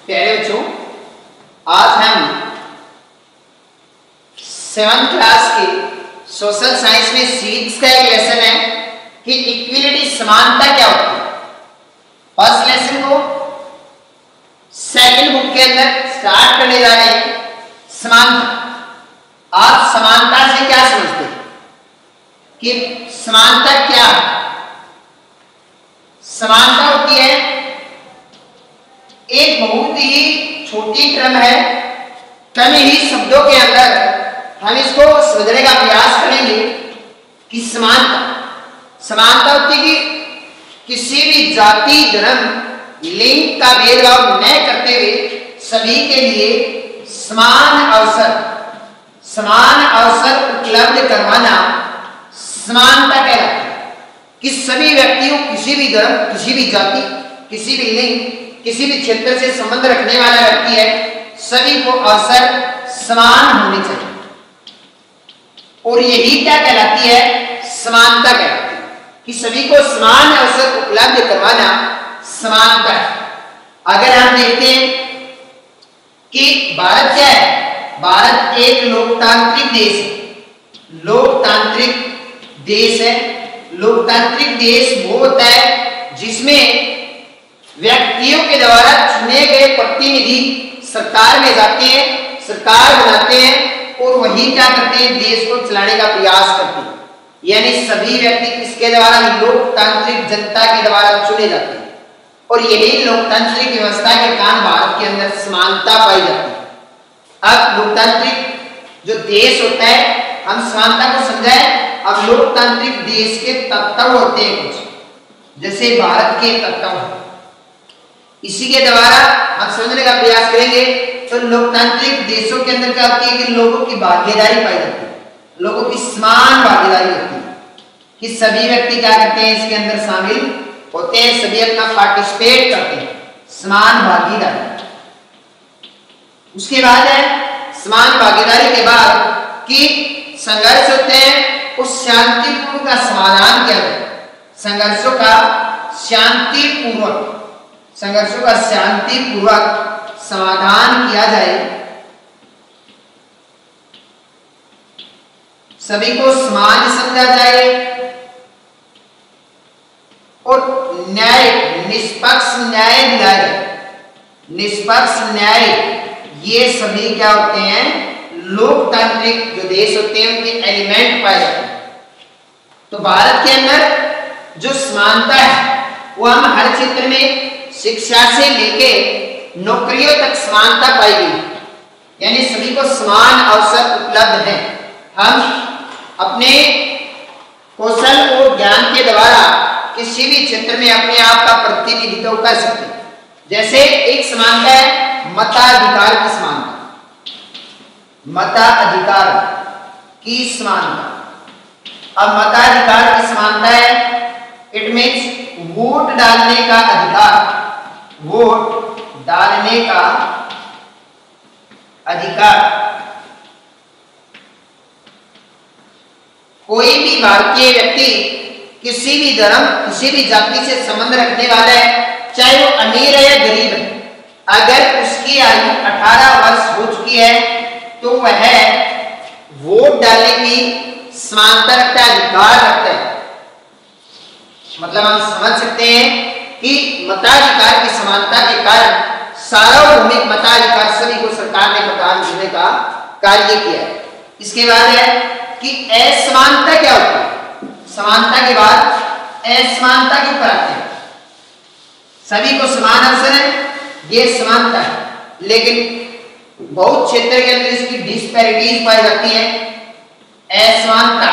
प्यारे बच्चों, आज हम 7th क्लास के सोशल साइंस में सीरीज का एक लेसन है कि इक्विलिटी समानता क्या होती है। फर्स्ट लेसन को सेकंड बुक के अंदर स्टार्ट करने जा रहे हैं। समानता, आप समानता से क्या समझते हैं कि समानता क्या है? समानता होती है एक बहुत ही छोटी टर्म है। कम ही शब्दों के अंदर हम इसको समझने का प्रयास करेंगे कि समानता होती है कि किसी भी जाति, धर्म, लिंग का भेदभाव न करते हुए सभी के लिए समान अवसर उपलब्ध करवाना समानता कहलाता है। कि सभी व्यक्तियों, किसी भी धर्म, किसी भी जाति, किसी भी लिंग, किसी भी क्षेत्र से संबंध रखने वाला व्यक्ति है, सभी को अवसर समान होने चाहिए। और यही क्या कहलाती है? समानता कहलाती है कि सभी को समान अवसर उपलब्ध करवाना समानता है। अगर हम देखते हैं कि भारत क्या है, भारत एक लोकतांत्रिक देश है। लोकतांत्रिक देश है। लोकतांत्रिक देश वो होता है जिसमें व्यक्तियों के द्वारा चुने गए प्रतिनिधि सरकार में जाते हैं, सरकार बनाते हैं और वही क्या करते हैं, देश को चलाने का प्रयास करते हैं। यानी सभी व्यक्ति किसके द्वारा? लोकतांत्रिक जनता के द्वारा चुने जाते हैं। और यही लोकतांत्रिक व्यवस्था के कारण भारत के अंदर समानता पाई जाती है। अब लोकतांत्रिक जो देश होता है, हम समानता को समझाएं। अब लोकतांत्रिक देश के तत्व होते हैं कुछ, जैसे भारत के तत्व। इसी के द्वारा हम समझने का प्रयास करेंगे। तो लोकतांत्रिक देशों के अंदर क्या होती है कि लोगों की भागीदारी पाई जाती है, लोगों की समान भागीदारी होती है कि सभी व्यक्ति क्या करते हैं, इसके अंदर शामिल होते हैं, सभी अपना पार्टिसिपेट करते हैं, समान भागीदारी। उसके बाद है समान भागीदारी के बाद कि संघर्ष होते हैं, उस शांतिपूर्ण का समाधान किया जाए। संघर्षों का शांतिपूर्वक समाधान किया जाए। सभी को समान समझा जाए और निष्पक्ष न्याय दिलाया जाए। निष्पक्ष न्याय, ये सभी क्या होते हैं, लोकतांत्रिक जो देश होते हैं उनके एलिमेंट पाए जाते हैं। तो भारत के अंदर जो समानता है वो हम हर क्षेत्र में, शिक्षा से लेके नौकरियों तक समानता पाई गई। यानी सभी को समान अवसर उपलब्ध है। हम अपने कौशल और ज्ञान के द्वारा किसी भी क्षेत्र में अपने आप का प्रतिनिधित्व कर सकते हैं। जैसे एक समानता है मताधिकार की समानता। मताधिकार की समानता। अब मताधिकार की समानता है, इट मीन्स वोट डालने का अधिकार। वोट डालने का अधिकार। कोई भी भारतीय व्यक्ति किसी भी धर्म, किसी भी जाति से संबंध रखने वाला है, चाहे वो अमीर है या गरीब है, अगर उसकी आयु 18 वर्ष हो चुकी है तो वह वोट डालने की समानता रखता है, अधिकार रखता है। मतलब हम समझ सकते हैं कि मताधिकार की समानता के कारण सार्वभौमिक मताधिकार सभी को सरकार ने प्रदान करने का कार्य किया है। इसके बाद है कि असमानता क्या होती है। समानता के बाद असमानता के ऊपर आते हैं। सभी को समान अवसर है, ये समानता है, लेकिन बहुत क्षेत्र के अंदर इसकी डिस्पैरिटीज पाई जाती है। असमानता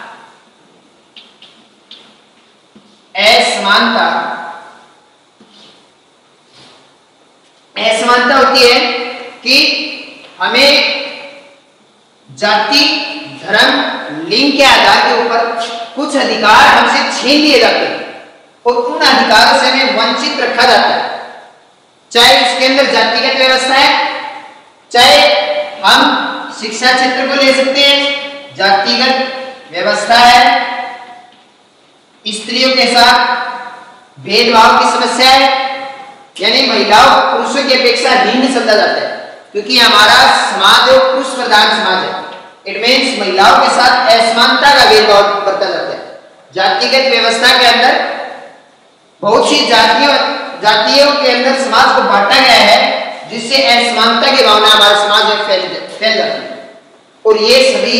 होती है कि हमें जाति, धर्म, लिंग के आधार के ऊपर कुछ अधिकार हमसे छीन लिए जाते हैं और उन अधिकारों से हमें वंचित रखा जाता है। चाहे उसके अंदर जातिगत व्यवस्था है, चाहे हम शिक्षा क्षेत्र को ले सकते हैं, जातिगत व्यवस्था है, स्त्रियों के साथ भेदभाव की समस्या है, यानी महिलाओं पुरुषों की अपेक्षा हीन समझा जाता है, क्योंकि हमारा समाज जो पुरुष प्रधान समाज है। इट मीन्स महिलाओं के साथ असमानता का भेदभाव बरता जाता है। जातिगत व्यवस्था के अंदर बहुत सी जातियों के अंदर समाज को बांटा गया है, जिससे असमानता की भावना हमारे समाज में फैल जाती है। और ये सभी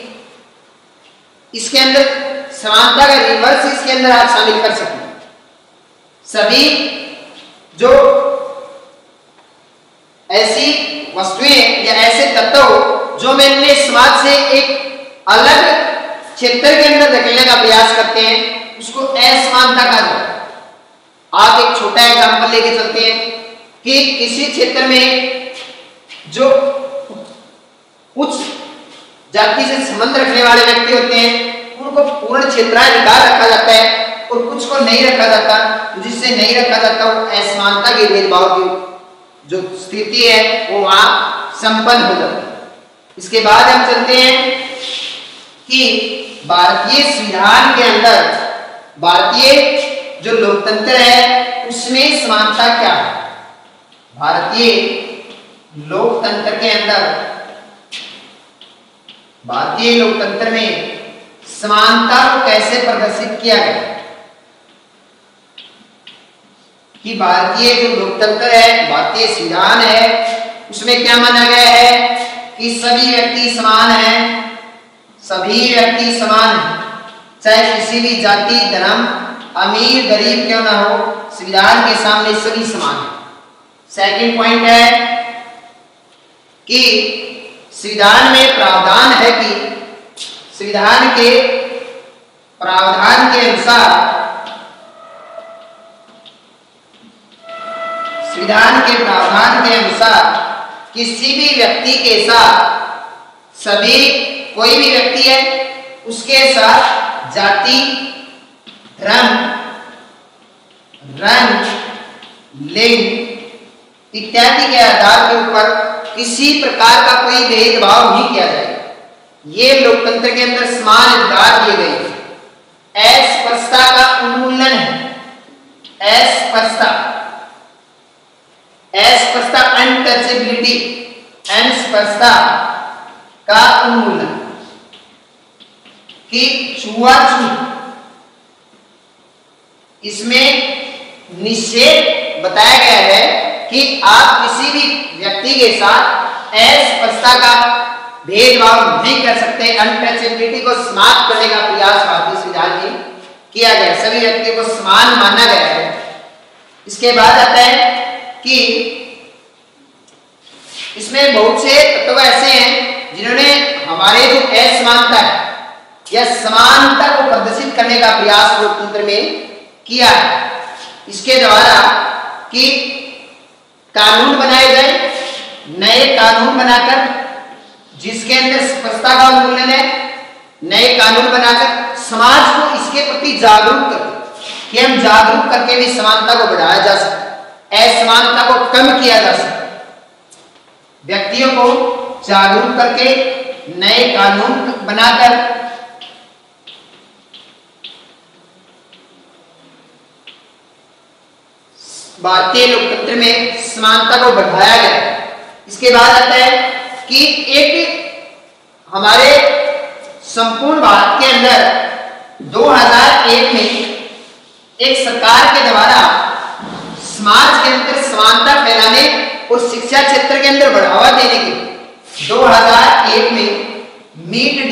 इसके अंदर समानता का रिवर्स इसके अंदर आप शामिल कर सकते हैं। सभी जो ऐसी वस्तुएं या ऐसे तत्व जो मैंने समाज से एक अलग क्षेत्र के अंदर धकेलने का प्रयास करते हैं, उसको असमानता कहा जाता है। आप एक छोटा एग्जाम्पल लेके चलते हैं कि किसी क्षेत्र में जो उच्च जाति से संबंध रखने वाले व्यक्ति होते हैं, उनको पूर्ण क्षेत्राधिकार रखा जाता है और कुछ को नहीं रखा जाता। जिससे नहीं रखा जाता वो असमानता के भेदभाव की जो स्थिति है वो वहां संपन्न हो जाती है। इसके बाद हम चलते हैं कि भारतीय संविधान के अंदर भारतीय जो लोकतंत्र है उसमें समानता क्या है। भारतीय लोकतंत्र के अंदर भारतीय लोकतंत्र में समानता को कैसे प्रदर्शित किया गया कि भारतीय जो लोकतंत्र है, भारतीय संविधान है, उसमें क्या माना गया है कि सभी व्यक्ति समान हैं, सभी व्यक्ति समान हैं, चाहे किसी भी जाति धर्म अमीर गरीब क्यों ना हो, संविधान के सामने सभी समान हैं। सेकंड पॉइंट है कि संविधान में प्रावधान है कि संविधान के प्रावधान के अनुसार संविधान के प्रावधान के अनुसार किसी भी व्यक्ति के साथ सभी कोई भी व्यक्ति है उसके साथ जाति धर्म रंग लिंग इत्यादि के आधार के ऊपर किसी प्रकार का कोई भेदभाव नहीं किया जाएगा। ये लोकतंत्र के अंदर समान अधिकार दिए गए हैं। अस्पृश्यता का उन्मूलन है। अस्पृश्यता अनटचेबिलिटी अस्पृश्यता का उन्मूलन कि छुआछूत इसमें निषेध बताया गया है कि आप किसी भी व्यक्ति के साथ अस्पृश्यता का भेदभाव नहीं कर सकते। अनटचेबिलिटी को समाप्त करने का प्रयास भारतीय संविधान में किया गया, सभी व्यक्ति को समान माना गया है। इसके बाद आता है कि इसमें बहुत से तत्व ऐसे हैं जिन्होंने हमारे जो असमानता है या समानता को प्रदर्शित करने का प्रयास लोकतंत्र में किया है। इसके द्वारा कि कानून बनाए गए, नए कानून बनाकर जिसके अंदर स्पष्टता का उन्मूलन है, नए कानून बनाकर समाज को इसके प्रति जागरूक कर कि हम जागरूक करके भी समानता को बढ़ाया जा सकता है, असमानता को कम किया जा सकता है। व्यक्तियों को जागरूक करके नए कानून बनाकर भारतीय लोकतंत्र में समानता को बढ़ाया गया। इसके बाद आता है कि एक हमारे संपूर्ण भारत के अंदर 2001 में एक सरकार के द्वारा समाज के अंदर समानता फैलाने और शिक्षा क्षेत्र के अंदर बढ़ावा देने के 2001 में मिड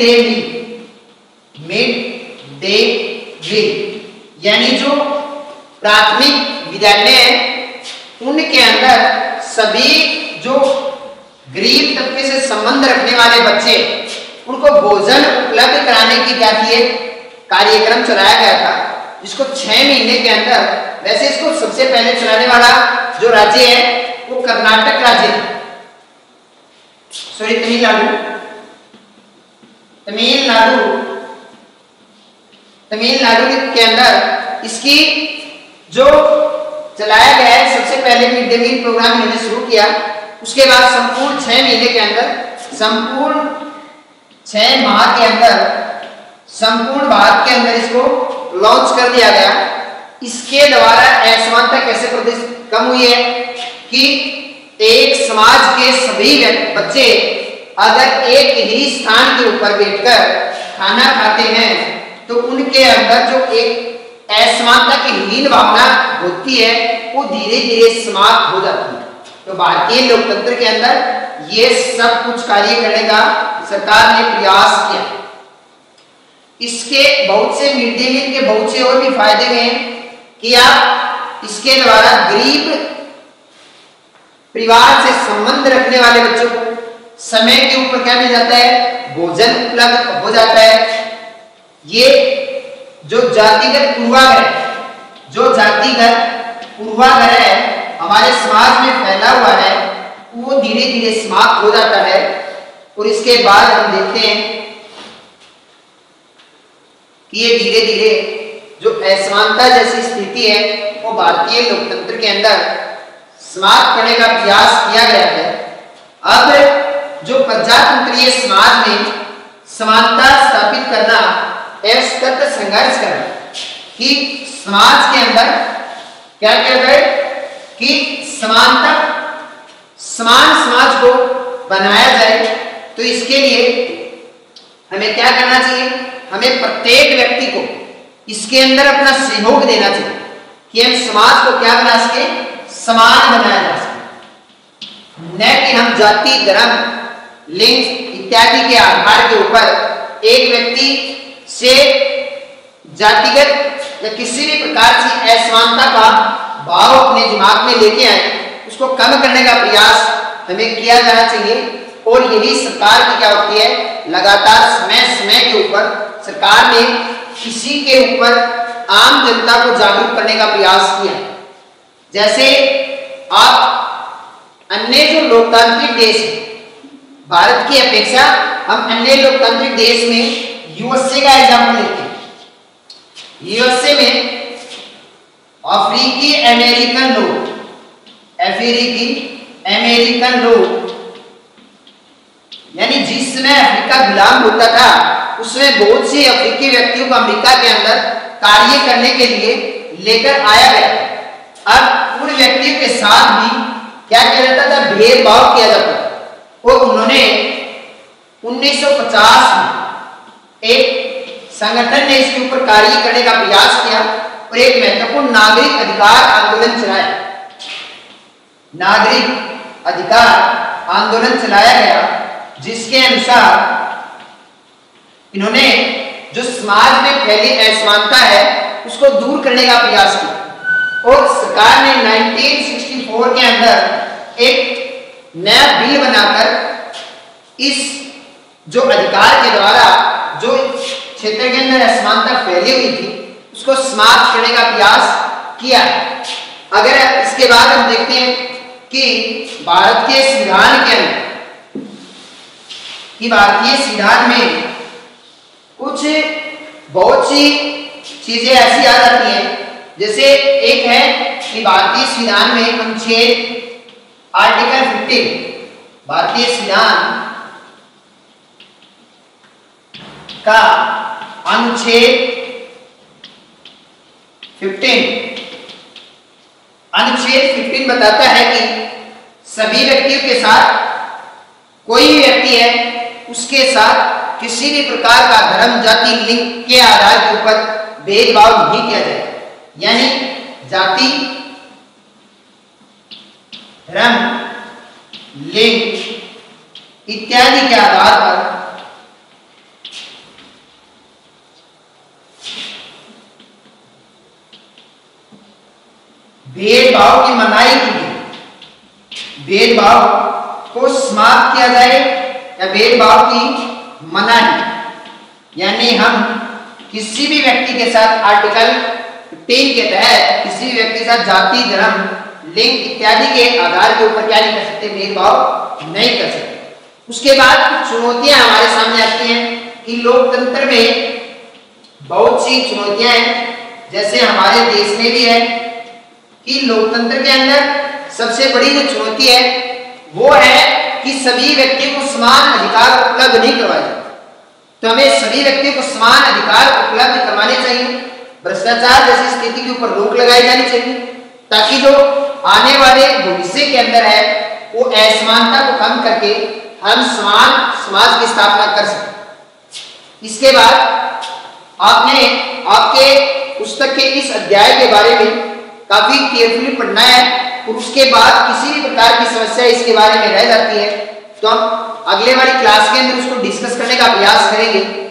डे मील यानी जो प्राथमिक विद्यालय है उनके अंदर सभी जो गरीब तबके से संबंध रखने वाले बच्चे उनको भोजन उपलब्ध कराने की क्या थी कार्यक्रम चलाया गया था, जिसको 6 महीने के अंदर, वैसे इसको सबसे पहले चलाने वाला जो राज्य है वो कर्नाटक राज्य है, सॉरी तमिलनाडु के अंदर इसकी जो चलाया गया है। सबसे पहले मिड डे मील प्रोग्राम इन्होंने शुरू किया, उसके बाद संपूर्ण 6 महीने के अंदर, संपूर्ण 6 माह के अंदर संपूर्ण भारत के अंदर इसको लॉन्च कर दिया गया। इसके द्वारा असमानता कैसे प्रदर्शित कम हुई है कि एक समाज के सभी बच्चे अगर एक ही स्थान के ऊपर बैठकर खाना खाते हैं तो उनके अंदर जो एक असमानता की हीन भावना होती है वो धीरे धीरे समाप्त हो जाती है। तो भारतीय लोकतंत्र के अंदर ये सब कुछ कार्य करने का सरकार ने प्रयास किया। इसके बहुत से मिड डे मील के बहुत से और भी फायदे हुए हैं कि आप इसके द्वारा गरीब परिवार से संबंध रखने वाले बच्चों को समय के ऊपर क्या मिल जाता है, भोजन उपलब्ध हो जाता है। ये जो जातिगत पूर्वाग्रह है हमारे समाज में फैला हुआ है वो धीरे धीरे समाप्त हो जाता है। और इसके बाद हम देखते हैं कि ये धीरे धीरे जो असमानता जैसी स्थिति है वो भारतीय लोकतंत्र के अंदर समाप्त करने का प्रयास किया गया है। अब जो प्रजातंत्रीय समाज में समानता स्थापित करना एवं सतत संघर्ष करना कि समाज के अंदर क्या कर रहे कि समानता समान समाज को बनाया जाए, तो इसके लिए हमें क्या करना चाहिए, हमें प्रत्येक व्यक्ति को इसके अंदर अपना सहयोग देना चाहिए कि हम समाज को क्या बना सके, समान बनाया जा सके। न कि हम जाति, धर्म, लिंग इत्यादि के आधार के ऊपर एक व्यक्ति से जातिगत या किसी भी प्रकार की असमानता का भाव अपने दिमाग में लेके आए, उसको कम करने का प्रयास हमें किया जाना चाहिए। और यही सरकार की क्या होती है, लगातार समय समय के ऊपर सरकार ने किसी के ऊपर आम जनता को जागरूक करने का प्रयास किया। जैसे आप अन्य जो लोकतांत्रिक देश है, भारत की अपेक्षा हम अन्य लोकतांत्रिक देश में यूएसए का एग्जाम्पल लेते हैं। यूएसए में अफ्रीकी अमेरिकन लोग यानी जिस समय अफ्रीका गुलाम होता था उसमें बहुत से अफ्रीकी व्यक्तियों को अमेरिका के अंदर कार्य करने के लिए लेकर आया गया। अब उन व्यक्तियों के साथ भी क्या किया जाता था, भेदभाव किया जाता था। और उन्होंने 1950 में एक संगठन ने इसके ऊपर कार्य करने का प्रयास किया और एक महत्वपूर्ण नागरिक अधिकार आंदोलन चलाया। नागरिक अधिकार आंदोलन चलाया गया जिसके अनुसार इन्होंने जो समाज में फैली असमानता है उसको दूर करने का प्रयास किया। और सरकार ने 1964 के अंदर एक नया बिल बनाकर इस जो अधिकार के द्वारा जो क्षेत्र के अंदर असमानता फैली हुई थी उसको समाप्त करने का प्रयास किया। अगर इसके बाद हम देखते हैं कि भारतीय संविधान में कुछ बहुत सी चीजें ऐसी आ जाती हैं। जैसे एक है कि भारतीय संविधान में अनुच्छेद आर्टिकल 15, भारतीय संविधान का अनुच्छेद 15 बताता है कि सभी व्यक्तियों के साथ कोई भी व्यक्ति है उसके साथ किसी भी प्रकार का धर्म, जाति, लिंग के आधार के ऊपर भेदभाव नहीं किया जाए। यानी जाति, धर्म, लिंग इत्यादि के आधार पर भेदभाव की मनाही की गई। भेदभाव को समाप्त किया जाए या भेदभाव की मनाही, यानी हम किसी भी व्यक्ति के साथ आर्टिकल 15 के तहत किसी भी व्यक्ति के साथ जाति, धर्म, लिंग इत्यादि के आधार के ऊपर क्या नहीं कर सकते, भेदभाव नहीं कर सकते। उसके बाद कुछ चुनौतियां हमारे सामने आती हैं कि लोकतंत्र में बहुत सी चुनौतियां हैं। जैसे हमारे देश में भी है कि लोकतंत्र के अंदर सबसे बड़ी जो चुनौती है वो है कि सभी व्यक्तियों को समान अधिकार उपलब्ध नहीं करवाए जाते। तो हमें सभी व्यक्तियों को समान अधिकार उपलब्ध करवाने चाहिए। भ्रष्टाचार जैसी स्थिति के ऊपर रोक लगाई जानी चाहिए ताकि जो आने वाले भविष्य के अंदर है वो असमानता को कम करके हम समान समाज की स्थापना कर सकें। इसके बाद आपने आपके पुस्तक के इस अध्याय के बारे में काफी केयरफुली पढ़ना है और उसके बाद किसी भी प्रकार की समस्या इसके बारे में रह जाती है तो हम अगले वाली क्लास के अंदर उसको डिस्कस करने का प्रयास करेंगे।